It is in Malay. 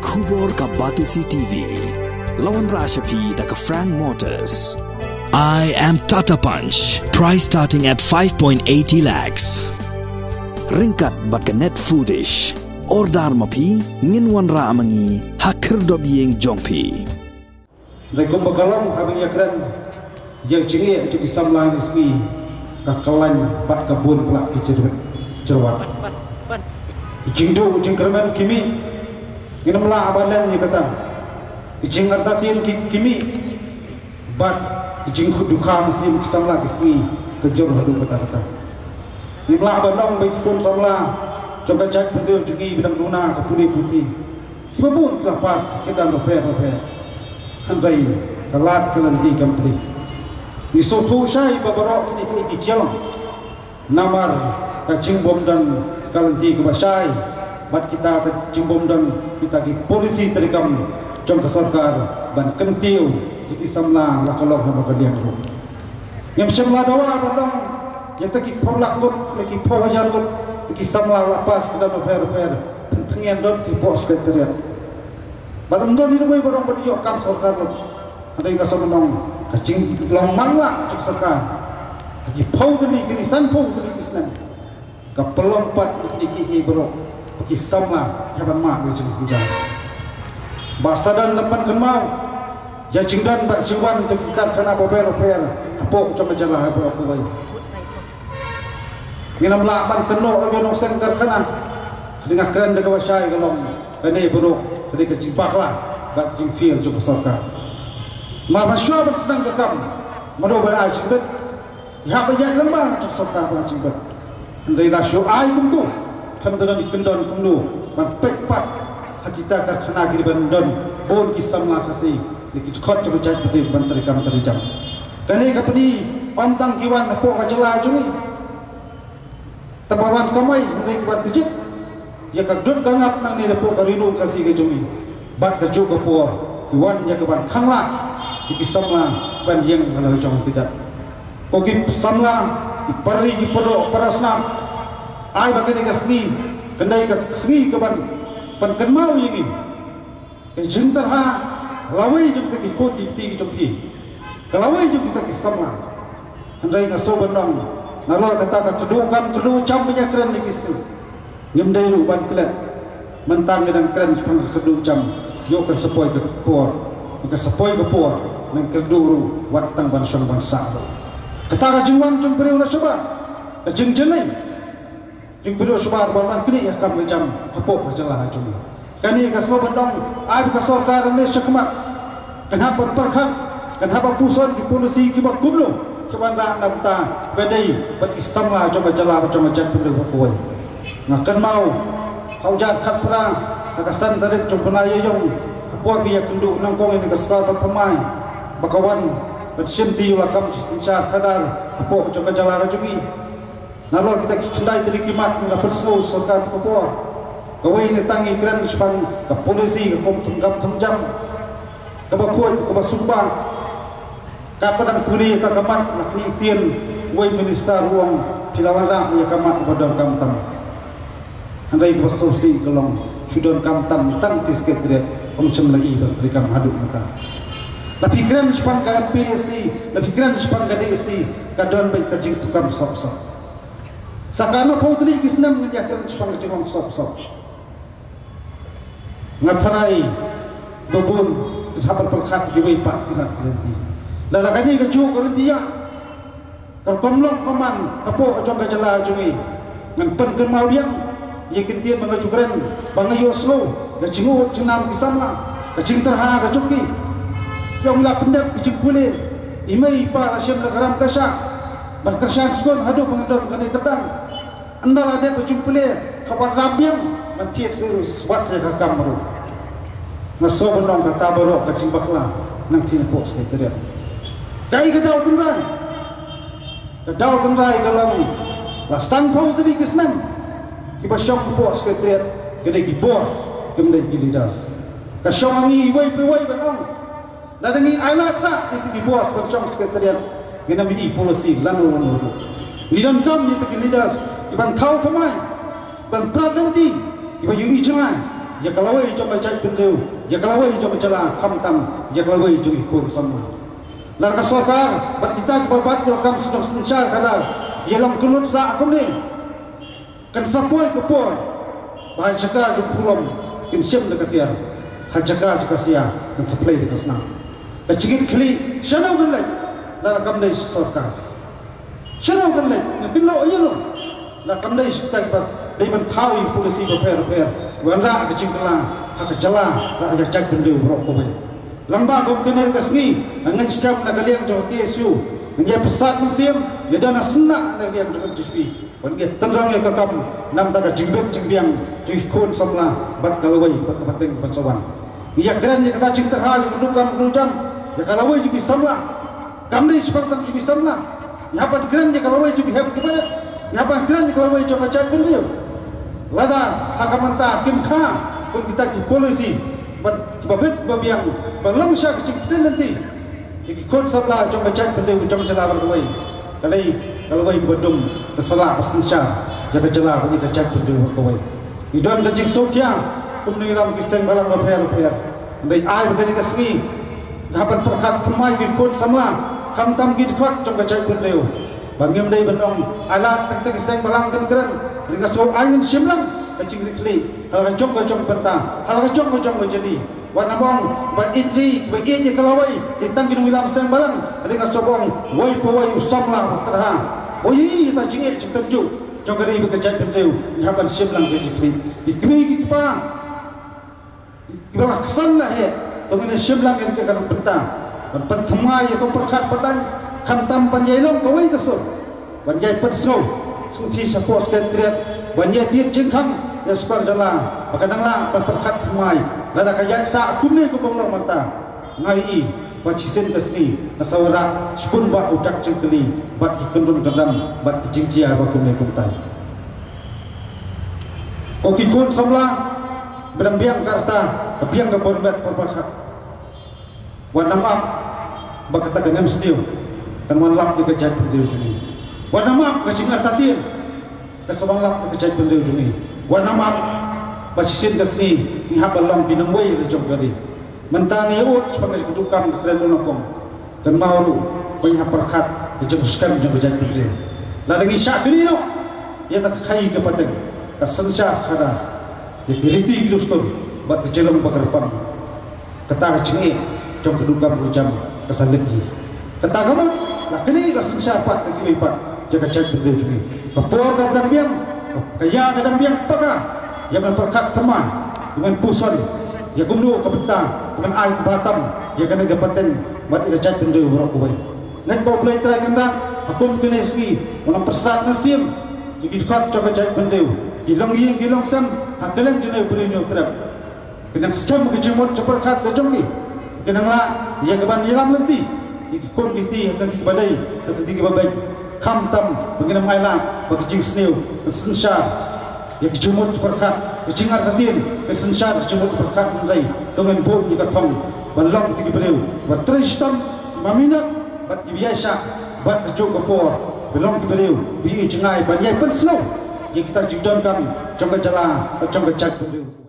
Kubor ka Batisi TV, lawan Rashapi da ka Frank Motors. I am Tata Punch, price starting at 5.80 lakhs. Ringkat bat ka net foodish, ordar mapi nginwan ra amangi hakir dobyeng jongpi. Rekom bakalang habing yakran yang cengi untuk Islam ismi kakalan bat kabun pelak cerwat. Jingdu jingkerman kimi ginamla abadan ni kata jing artatin kimi bat jing duka musim Islam ismi kejor hadu kata nimla abadong baik pun samla coba cek pendir cengi bidang duna kapuni putih kibabun kelapas kedan rope handai kalat kelanti kampri isotu syai babarok ni ke ikicel namar kacing bom dan kalanti kebasai bat kita kacing bom dan kita ki polisi terikam jom kesorkar ban kentiu jiki samla lakolong hama kalian ru yang semla dawa badong yang taki polak lut lagi pohajar lut taki samla lapas kedan repair tengian dot ti pos sekretariat badam don ni rubai barang badiok kam sorkar lut ada yang kasamanong kacing long malak cuk sorkar taki pau tadi kini san pau tadi kisnan ka pelompat dikiki bro paki sama haban mak di sini basadan depan kemau jajingdan bat siwan tekikat kana bober apok cuma jalah bro aku bayi nginam laban keno nong sengkar kana dengan keren dekat wasai galong kene bro kene kecipaklah bat jing feel cuk sorka ma masya bat senang gekam madobar ajibet ya berjaya lembang cuk sorka bat ajibet andai rasyo ai kum tu kamdaran dikendon kum tu ban pekpat hakita kar khana giri bandon bon kisam la khasi dikit khot cuk jai putih ban terikam terijam kani kapni pantang kiwan po ka jela juni tabawan kamai andai kiwan kecik ya ka dut gangap nang ni po ka rinu kasi ke jumi bat ka juk po kiwan ya ka ban khangla dikisam la ban jeng kalau jong kita koki samla ipari di podok parasna ai bagai ke seni kendai ke seni ke ban kenmau ini ke jintar ha lawai jom kita ikut di jompi kalawai jom kita kisama handai ke so bandang nalor kata ke kedu cam punya keren di kisni nyemdai ru ban kelat mentang dengan keren sepang kedu cam yo kan sepoi ke por ke sepoi ke por nang kedu ru watang ban song ban sa kata jiwang jom beri ulah coba kejeng jenai jeng beri coba barman kini ya kam jam apok bacalah jom kani kaslo bandong ai kasorkar ne syakmat kenapa perkhat kenapa puson di polisi ki bak kublo kebanda namta bedai bat istamla jom bacalah jom jam beri bakoi ngakan mau haujat khat pra takasan tarik jom penaya yong apok biya kenduk nangkong ini kasar pertamai bakawan bersinti ulakam sinsar kadar apok coba jalan rajungi nalor kita kendai tadi kimat ngapet slow sorka tukopor kawai ini tangi keren sepang ke polisi ke kom tunggam tungjam ke bakuai ke basubang kapadang puri tak kamat lakni ikhtian wai minister ruang pilawan rak ya kamat badar kamtam handai ke basausi kelong sudon kamtam tang tisketret om cemlai dan terikam haduk mata tapi keren sepang kadang PSC, tapi keren sepang kadang SC, kadang baik kajing tukam sop-sop. Sakana pau tadi kisnam menjadi keren sepang kajing sop-sop. Ngatarai babun sahabat perkat jiwai pat kena kelanti. Lalakani kecu kelanti ya. Kerkomlong paman apo jong kajala jungi. Ngan pen mau diam, ye kintian mengacu keren, bangayo slow, kajingut jenam kisamla, kajing terha kacuki. Yang lah pendek kecil pulih imai pa rasyam lakaram kasya berkersyaan skon hadu pengendon kani kedang andal ada kecil pulih kabar rabiam menciet serius wat saya kakam baru ngaso benong kata baru kacing bakla nang tina pok sekretariat kai kedau tengrai dalam lastan pau tadi kesnam kibasyong pok sekretariat kedai bos kemdai gilidas kasyong angi wai benong ladangi ailat sa itu di bos percong sekretariat gena mi polisi lanu lidan kam itu lidas iban tahu pemai ban pradenti iban yu ijangan ya kalawai cho macam pendeu ya kalawai cho macam khamtam ya kalawai cho ikut semua lar ka sarkar bat kita babat welcome sedok sensar kadal ya lam kelut sa aku ni kan sapoi ke por bahai jaga ju pulom kin sem dekat dia hajaga ju kasia kan supply dekat sana ka cigit khli shanau kan lai lar kam dei sarkar shanau kan lai kin lo ayo la kam dei tak pas dei ban thawi polisi repair wan ra ka cingkala ha ka jala la ajak cak pendeu rok ko bai lamba ko kene ka sngi ngan skam na kaliang jo TSU ngai pesat musim ya dana sena na liang jo JP wan ge tanrang ya ka kam nam ta ka jingbet jingbiang ju khon samla bat kalawai bat pateng bat sawan ya keren ya kata cing terhal ju dukam dujam ya kalawai ju samla kam ni sepak tam ju samla ya pat keren ya kalawai ju heb kibarat ya pat keren ya kalawai jo macam pendeu lada hakamanta kim kha kun kita ki polisi babet babiang balong syak cipten nanti ki khot sabla jong bacak pendeu jong jala berwai kalai bedum kesala pasensya jaga jala bagi kacak pendeu berwai idon kajik sokya kum ni lam kisen balang baper ndai ai begini kasngi hapan perkat thmai ki khot samla kam tam ki khot jong bacak pendeu bangim dai bendong alat tak kisen balang den keren dengan so angin simlang kacing rikli hal kacong benta hal kacong jadi wana mong ba itli ba ije kalawai ditang ginung ilam sang balang dengan sobong wai powai usamla terha oi ta jinget ciptaju jogari bekejat pendeu ihaban simlang kacikli ikmi kipa ibalah kesanlah he tongene simlang ke kan benta ban pathamai ko perkhat padang khantam panjailong kawai kasur banjai persno suci sapos ketriat banyak tiat jengkang ya skor jala pakadangla perkat mai lada kaya sa kumne ko bonglo mata ngai bacisen kasni nasawara spun ba utak cengkeli bat kikendun kadam bat kijingkia ba kumne kumtai ko kikun samla berembiang karta kebiang ke borbat perkat wanamap ba kata ganem stiu kan wanlap di kejat pentiu juni wanamap kacingar tatir kasabang lap kejat pendeu jumi wanamap basisin kasni ni habalang pinangway le jogari mentani ut sebagai kedukam keren nokong dan mauru banyak perkat dijenguskan jeng kejat pendeu ladang isyak ni no ya tak kai ke pateng ka sensya kada di piliti gidustur bat kejelong bakarpang kata cengi jong kedukam jam kesalegi kata kamu lah kini sensya pat lagi pat jaga cek pendeu jumi kapor kadang biang kaya kadang biang paka yang memperkat teman dengan pusan ya gumdu ke petang dengan air batam ya kena gapaten mati cek pendeu rok baik ngai bau play try kendan akum kene sgi orang persat nasim jadi dekat jaga cek pendeu hilang ying hilang sam hakalang jene berinyo trap kena skam ke jemot ceperkat ke jomni kena la ya gaban hilang nanti ikon biti akan dibadai atau tinggi babai kam tam penginam ailan bagi jing sneu sensar ya kejumut perkat kecingar tatin sensar kejumut perkat menrai tongen bo ika tong balong tinggi beliau bat tristam maminat bat biasa bat kejuk kopor belong ke beliau bi cengai ban yai pen snow ya kita jidon kam jong jala jong cak beliau